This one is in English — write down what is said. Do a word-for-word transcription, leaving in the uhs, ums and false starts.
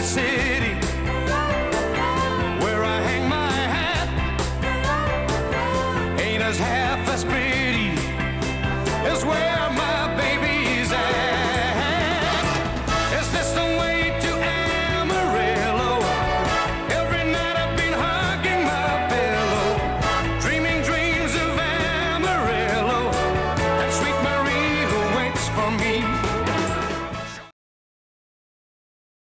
the city where I hang my hat ain't as half as big